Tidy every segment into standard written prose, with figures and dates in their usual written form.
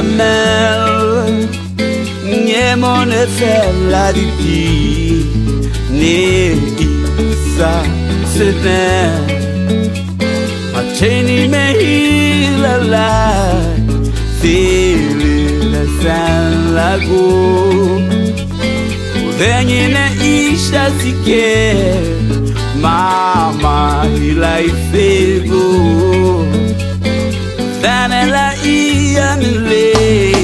mel nye mone fella di ti ne isa sene ma cheni me hila la sili la san lago venye na isha sike mama hila ifego Danela ia me le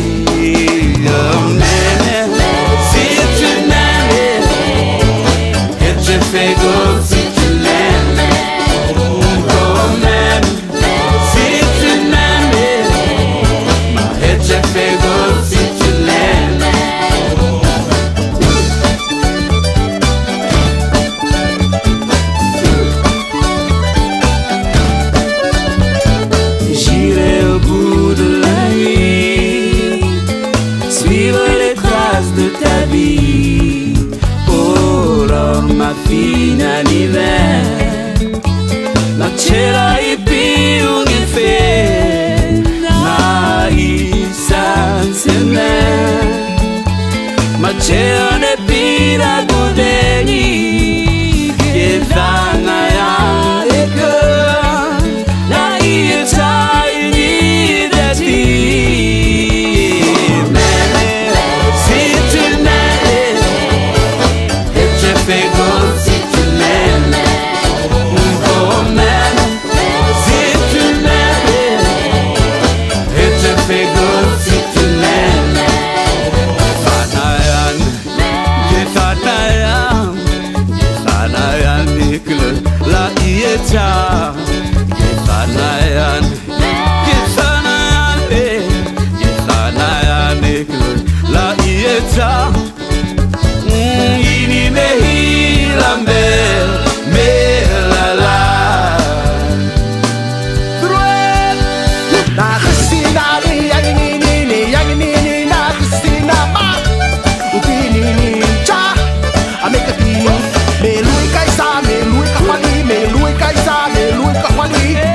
si tu m'aimes et je fais go si tu l'aimes quand même si tu m'aimes et je fais go si tu l'aimes j'irai au bout de la nuit suivre les traces de ta vie pour ma finalità ma c'era il più che fe ma senza me ma c'era ne pira godeni che dana ya e che na io sai ni da ti si tu m'aimes et je fais go si tu l'aimes quand même si tu m'aimes et je fais go si tu l'aimes Fanayan Fanayan nikle la ieta Fanayan Fanayan nikle la ieta ini mehi lambel me la la na Cristina ni na Cristina ma upini ni cha ameka pini me lui kaisa me lui kapali me lui kaisa me lui kapali